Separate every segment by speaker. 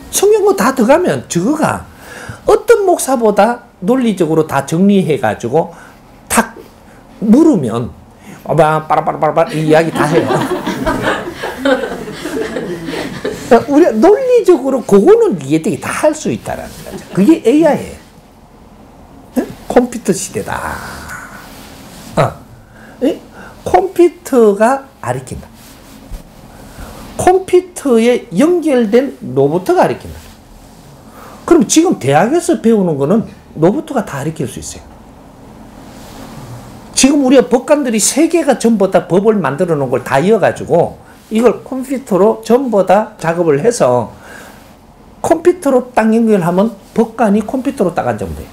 Speaker 1: 성경거 다 들어가면 저거가 어떤 목사보다 논리적으로 다 정리해가지고 탁 물으면 빠라빠라빠라 이야기 다 해요. 우리가 논리적으로 그거는 이해되게 다 할 수 있다라는 거죠. 그게 AI예요. 컴퓨터 시대다. 컴퓨터가 가르친다. 컴퓨터에 연결된 로봇가 가르친다. 그럼 지금 대학에서 배우는 거는 로봇가 다 가르칠 수 있어요. 지금 우리가 법관들이 세계가 전부 다 법을 만들어 놓은 걸 다 이어가지고 이걸 컴퓨터로 전부 다 작업을 해서 컴퓨터로 딱 연결하면 법관이 컴퓨터로 딱 앉으면 돼요.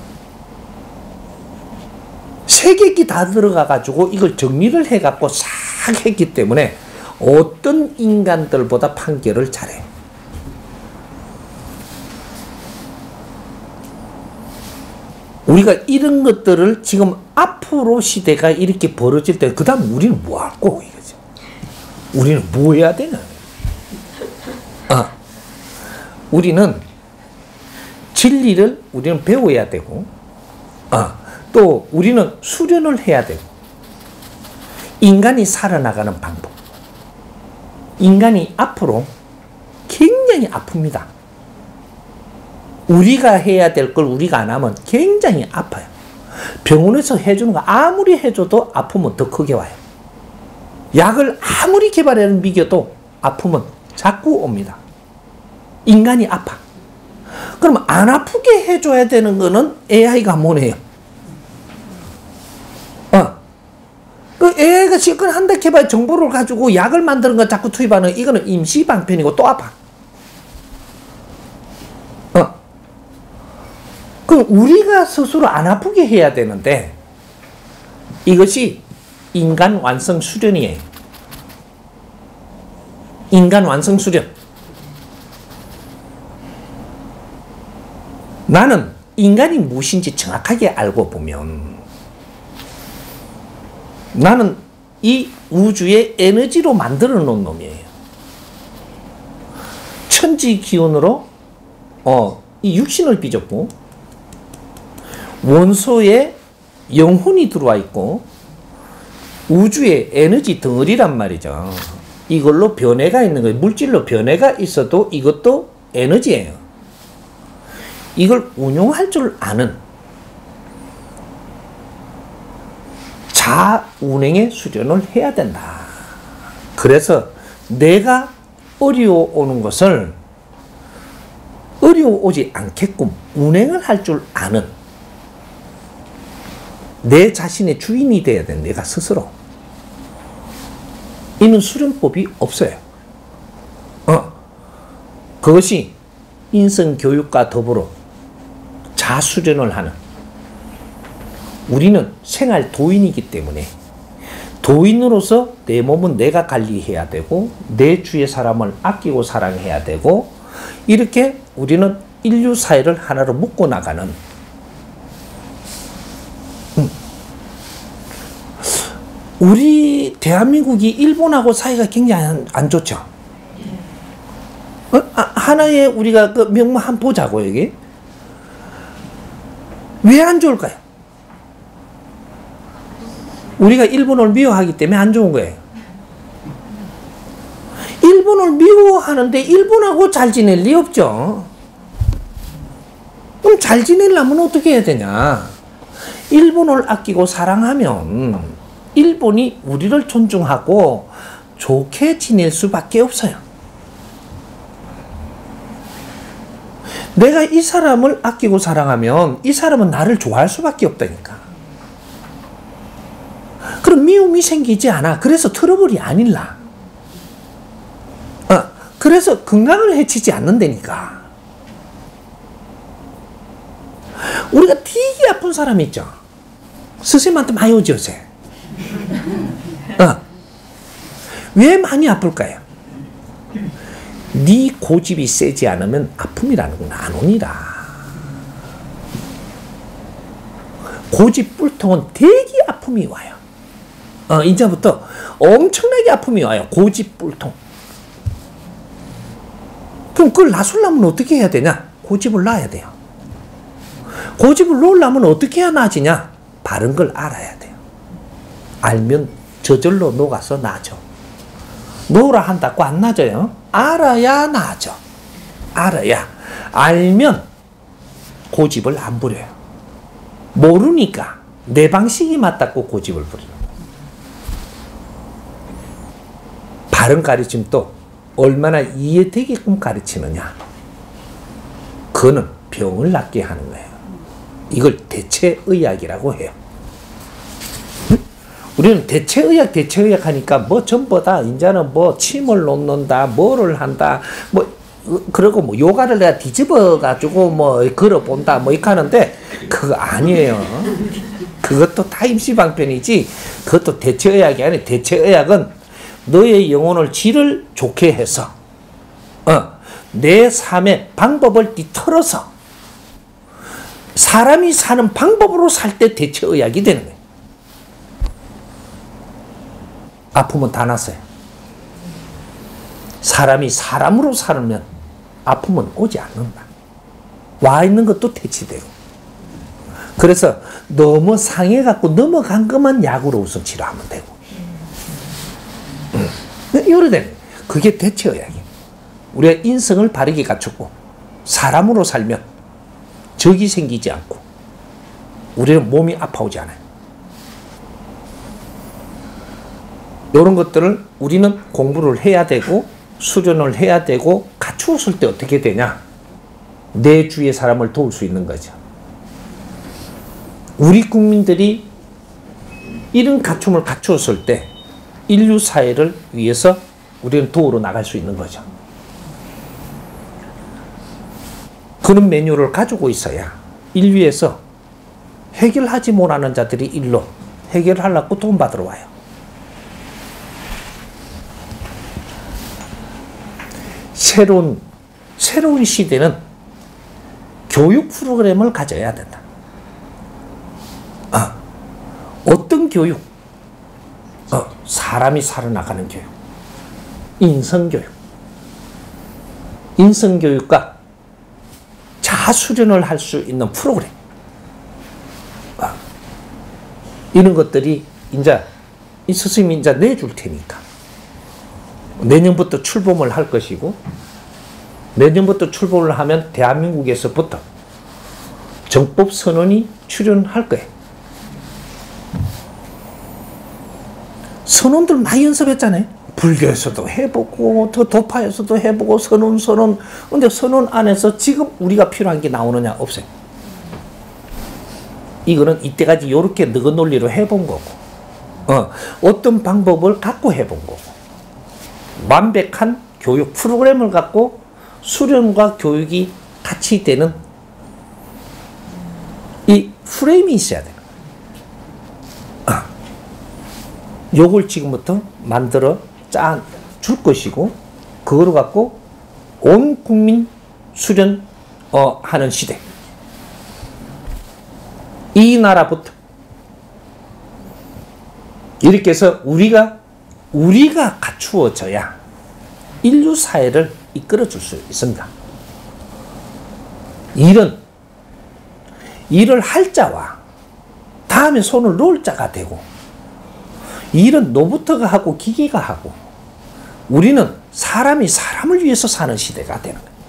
Speaker 1: 세계기 다 들어가가지고 이걸 정리를 해갖고 싹 했기 때문에 어떤 인간들보다 판결을 잘해요. 우리가 이런 것들을 지금 앞으로 시대가 이렇게 벌어질 때 그 다음 우리는 뭐 하고 이거지. 우리는 뭐 해야 되나? 우리는 진리를 우리는 배워야 되고 또 우리는 수련을 해야 되고 인간이 살아나가는 방법 인간이 앞으로 굉장히 아픕니다. 우리가 해야 될 걸 우리가 안 하면 굉장히 아파요. 병원에서 해주는 거 아무리 해줘도 아프면 더 크게 와요. 약을 아무리 개발해는 미겨도 아프면 자꾸 옵니다. 인간이 아파. 그럼 안 아프게 해줘야 되는 거는 AI가 뭐네요? 그 AI가 실컷 한다 개발 정보를 가지고 약을 만드는 거 자꾸 투입하는 이거는 임시방편이고 또 아파. 그럼 우리가 스스로 안 아프게 해야 되는데 이것이 인간 완성 수련이에요. 인간 완성 수련. 나는 인간이 무엇인지 정확하게 알고 보면 나는 이 우주의 에너지로 만들어 놓은 놈이에요. 천지 기운으로 이 육신을 빚었고 원소에 영혼이 들어와 있고 우주의 에너지 덩어리란 말이죠. 이걸로 변해가 있는 거예요. 물질로 변해가 있어도 이것도 에너지예요. 이걸 운용할 줄 아는 자운행의 수련을 해야 된다. 그래서 내가 어려워오는 것을 어려워오지 않게끔 운행을 할 줄 아는 내 자신의 주인이 되어야 돼. 내가 스스로. 이는 수련법이 없어요. 그것이 인성교육과 더불어 자수련을 하는 우리는 생활 도인이기 때문에 도인으로서 내 몸은 내가 관리해야 되고 내 주위의 사람을 아끼고 사랑해야 되고 이렇게 우리는 인류 사회를 하나로 묶어 나가는 우리 대한민국이 일본하고 사이가 굉장히 안 좋죠. 하나의 우리가 그 명문 한번 보자고 여기. 왜 안 좋을까요? 우리가 일본을 미워하기 때문에 안 좋은 거예요. 일본을 미워하는데 일본하고 잘 지낼 리 없죠. 그럼 잘 지내려면 어떻게 해야 되냐? 일본을 아끼고 사랑하면 일본이 우리를 존중하고 좋게 지낼 수밖에 없어요. 내가 이 사람을 아끼고 사랑하면 이 사람은 나를 좋아할 수밖에 없다니까. 그럼 미움이 생기지 않아. 그래서 트러블이 안 일나. 그래서 건강을 해치지 않는다니까. 우리가 되게 아픈 사람 있죠. 선생님한테 많이 오지 요새. 왜 많이 아플까요? 네 고집이 세지 않으면 아픔이라는 건 안 오니라. 고집 불통은 되게 아픔이 와요. 이제부터 엄청나게 아픔이 와요. 고집 불통. 그럼 그걸 나술려면 어떻게 해야 되냐? 고집을 놔야 돼요. 고집을 놓으려면 어떻게 해야 나아지냐? 바른 걸 알아야 돼요. 알면 저절로 녹아서 나아져. 놓으라 한다고 안 나아져요. 알아야 나아져. 알아야. 알면 고집을 안 부려요. 모르니까 내 방식이 맞다고 고집을 부리는 거예요. 바른 가르침도 얼마나 이해되게끔 가르치느냐. 그거는 병을 낫게 하는 거예요. 이걸 대체의학이라고 해요. 우리는 대체의학 하니까 뭐 전부 다 이제는 뭐 침을 놓는다, 뭐를 한다, 뭐 그리고 뭐 요가를 내가 뒤집어 가지고 뭐 걸어본다 뭐 이렇게 하는데 그거 아니에요. 그것도 다 임시방편이지. 그것도 대체의학이 아니에요. 대체의학은 너의 영혼을 질을 좋게 해서 내 삶의 방법을 뒤틀어서 사람이 사는 방법으로 살 때 대체의학이 되는 거예요. 아픔은 다 났어요. 사람이 사람으로 살면 아픔은 오지 않는다. 와 있는 것도 퇴치되고. 그래서 너무 상해갖고 넘어간 것만 약으로 우선 치료하면 되고. 이러되 그게 대체의학이에요. 우리가 인성을 바르게 갖추고 사람으로 살면 적이 생기지 않고 우리는 몸이 아파오지 않아요. 이런 것들을 우리는 공부를 해야 되고 수련을 해야 되고 갖추었을 때 어떻게 되냐? 내 주위의 사람을 도울 수 있는 거죠. 우리 국민들이 이런 갖춤을 갖추었을 때 인류 사회를 위해서 우리는 도우러 나갈 수 있는 거죠. 그런 메뉴를 가지고 있어야 인류에서 해결하지 못하는 자들이 일로 해결하려고 돈 받으러 와요. 새로운 시대는 교육 프로그램을 가져야 된다. 어떤 교육? 사람이 살아나가는 교육. 인성교육. 인성교육과 자수련을 할 수 있는 프로그램. 이런 것들이 이제 이 스승님이 이제 내줄 테니까. 내년부터 출범을 할 것이고, 내년부터 출범을 하면 대한민국에서부터 정법 선언이 출연할 거예요. 선언들 많이 연습했잖아요. 불교에서도 해보고, 도파에서도 해보고, 선언. 근데 선언 안에서 지금 우리가 필요한 게 나오느냐? 없어요. 이거는 이때까지 이렇게 너그 논리로 해본 거고, 어떤 방법을 갖고 해본 거고, 완벽한 교육 프로그램을 갖고 수련과 교육이 같이 되는 이 프레임이 있어야 돼요. 요걸 지금부터 만들어 짜 줄 것이고, 그거를 갖고 온 국민 수련 하는 시대. 이 나라부터 이렇게 해서 우리가 갖추어져야 인류 사회를 이끌어 줄 수 있습니다. 일을 할 자와 다음에 손을 놓을 자가 되고, 일은 로봇가 하고 기계가 하고, 우리는 사람이 사람을 위해서 사는 시대가 되는 거예요.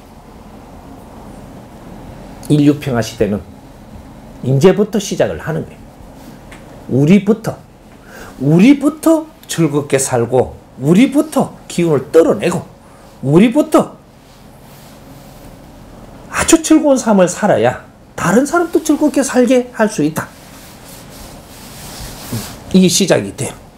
Speaker 1: 인류평화 시대는 이제부터 시작을 하는 거예요. 우리부터 즐겁게 살고, 우리부터 기운을 떨어내고, 우리부터 아주 즐거운 삶을 살아야 다른 사람도 즐겁게 살게 할 수 있다. 이게 시작이 돼요.